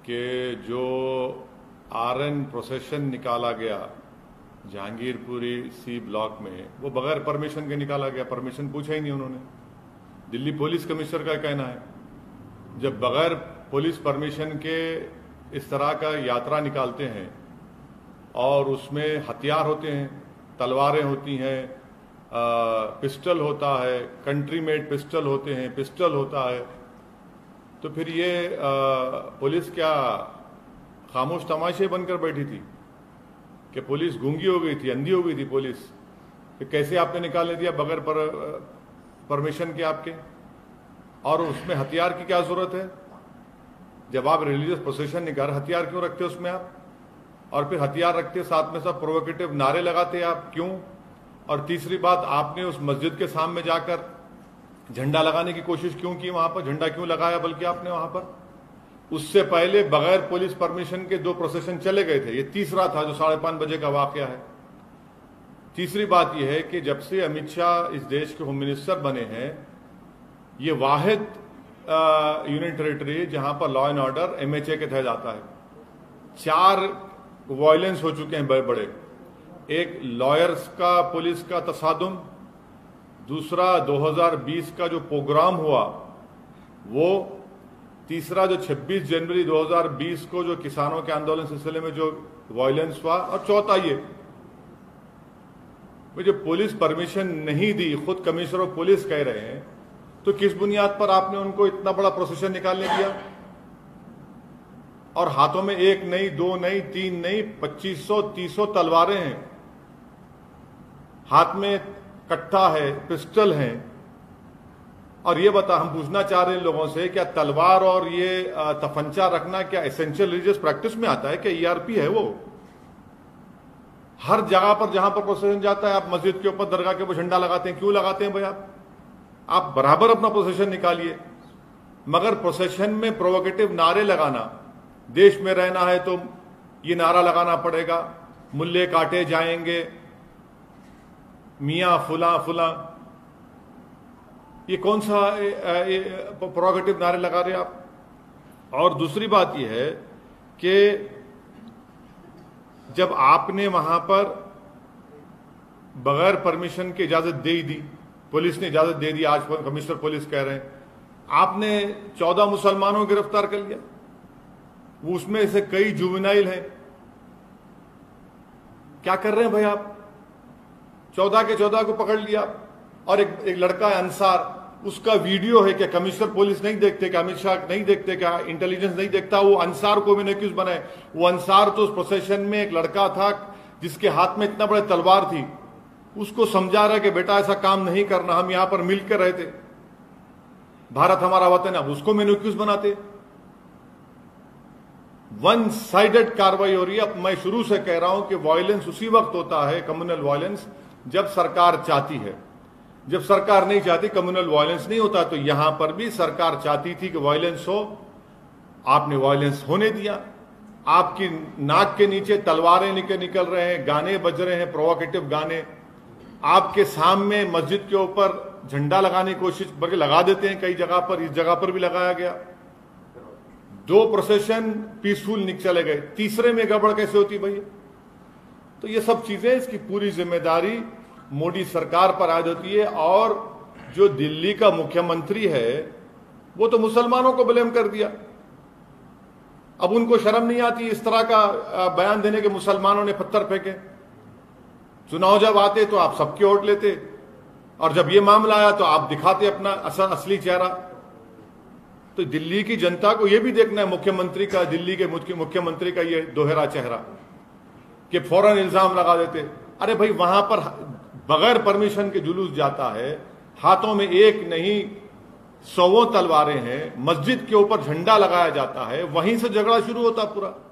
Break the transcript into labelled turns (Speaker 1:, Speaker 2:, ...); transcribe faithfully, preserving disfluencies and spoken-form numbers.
Speaker 1: कि जो are N procession निकाला गया जहांगीरपुरी सी ब्लॉक में, वो बगैर परमिशन के निकाला गया। परमिशन पूछा ही नहीं उन्होंने। दिल्ली पुलिस कमिश्नर का कहना है, जब बगैर पुलिस परमिशन के इस तरह का यात्रा निकालते हैं और उसमें हथियार होते हैं, तलवारें होती हैं, पिस्टल होता है, कंट्री मेड पिस्टल होते हैं, पिस्टल होता है, तो फिर ये आ, पुलिस क्या खामोश तमाशे बनकर बैठी थी कि पुलिस गूंगी हो गई थी, अंधी हो गई थी पुलिस? कि कैसे आपने निकालने दिया बगैर पर, परमिशन के आपके? और उसमें हथियार की क्या जरूरत है? जब आप रिलीजियस प्रोसेशन निकाल, हथियार क्यों रखते उसमें आप? और फिर हथियार रखते साथ में सब प्रोवोकेटिव नारे लगाते आप, क्यों? और तीसरी बात, आपने उस मस्जिद के सामने जाकर झंडा लगाने की कोशिश क्यों की? वहां पर झंडा क्यों लगाया बल्कि आपने वहां पर? उससे पहले बगैर पुलिस परमिशन के दो प्रोसेशन चले गए थे। ये तीसरा था जो साढ़े पांच बजे का वाकया है। तीसरी बात यह है कि जब से अमित शाह इस देश के होम मिनिस्टर बने हैं, ये वाहिद यूनियन टेरिटरी जहां पर लॉ एंड ऑर्डर एमएचए के तहत आता है। चार वायलेंस हो चुके हैं बड़े बड़े। एक लॉयर्स का पुलिस का तसादुम, दूसरा दो हज़ार बीस का जो प्रोग्राम हुआ वो, तीसरा जो छब्बीस जनवरी दो हज़ार बीस को जो किसानों के आंदोलन सिलसिले में जो वायलेंस हुआ, और चौथा ये जो पुलिस परमिशन नहीं दी, खुद कमिश्नर ऑफ पुलिस कह रहे हैं, तो किस बुनियाद पर आपने उनको इतना बड़ा प्रोसेशन निकालने दिया? और हाथों में एक नहीं, दो नहीं, तीन नहीं, पच्चीस सौ तीस सौ तलवारें हैं, हाथ में कट्टा है, पिस्टल है। और ये बता, हम पूछना चाह रहे हैं लोगों से, क्या तलवार और ये तफंचा रखना क्या एसेंशियल रिलीजियस प्रैक्टिस में आता है? क्या ईआरपी है वो? हर जगह पर जहां पर प्रोसेशन जाता है, आप मस्जिद के ऊपर, दरगाह के ऊपर झंडा लगाते हैं, क्यों लगाते हैं भाई? आप आप बराबर अपना प्रोसेशन निकालिए, मगर प्रोसेशन में प्रोवोकेटिव नारे लगाना, देश में रहना है तो ये नारा लगाना पड़ेगा, मुल्ले काटे जाएंगे, मियां फुला फुला, ये कौन सा प्रोवोकेटिव नारे लगा रहे आप? और दूसरी बात यह है कि जब आपने वहां पर बगैर परमिशन की इजाजत दे ही दी, पुलिस ने इजाजत दे दी, आज कमिश्नर पुलिस कह रहे हैं, आपने चौदह मुसलमानों को गिरफ्तार कर लिया, वो उसमें से कई जुवेनाइल हैं। क्या कर रहे हैं भाई आप? चौदह के चौदह को पकड़ लिया। और एक, एक लड़का है अंसार, उसका वीडियो है कि कमिश्नर पुलिस नहीं देखते, क्या अमित शाह नहीं देखते, क्या इंटेलिजेंस नहीं देखता? वो अंसार को भी नहीं क्यों बनाए? वो अंसार तो उस प्रोसेशन में एक लड़का था जिसके हाथ में इतना बड़े तलवार थी, उसको समझा रहा कि बेटा ऐसा काम नहीं करना, हम यहां पर मिलकर रहते, भारत हमारा वतन है, अब उसको मेन्यूक्यूज बनाते। वन साइडेड कार्रवाई हो रही है। अब मैं शुरू से कह रहा हूं कि वायलेंस उसी वक्त होता है, कम्युनल वायलेंस, जब सरकार चाहती है। जब सरकार नहीं चाहती, कम्युनल वायलेंस नहीं होता। तो यहां पर भी सरकार चाहती थी कि वायलेंस हो, आपने वायलेंस होने दिया। आपकी नाक के नीचे तलवारें निकल निकल रहे हैं, गाने बज रहे हैं, प्रोवोकेटिव गाने, आपके सामने मस्जिद के ऊपर झंडा लगाने की कोशिश, बल्कि लगा देते हैं कई जगह पर, इस जगह पर भी लगाया गया। दो प्रोसेशन पीसफुल निकल चले गए, तीसरे में गड़बड़ कैसे होती भैया? तो ये सब चीजें, इसकी पूरी जिम्मेदारी मोदी सरकार पर आयद होती है। और जो दिल्ली का मुख्यमंत्री है वो तो मुसलमानों को ब्लेम कर दिया। अब उनको शर्म नहीं आती इस तरह का बयान देने के मुसलमानों ने पत्थर फेंके? चुनाव जब आते तो आप सबके वोट लेते, और जब ये मामला आया तो आप दिखाते अपना असल असली चेहरा। तो दिल्ली की जनता को यह भी देखना है मुख्यमंत्री का, दिल्ली के मुख्यमंत्री का ये दोहरा चेहरा, कि फौरन इल्जाम लगा देते। अरे भाई, वहां पर बगैर परमिशन के जुलूस जाता है, हाथों में एक नहीं सौों तलवारें हैं, मस्जिद के ऊपर झंडा लगाया जाता है, वहीं से झगड़ा शुरू होता पूरा।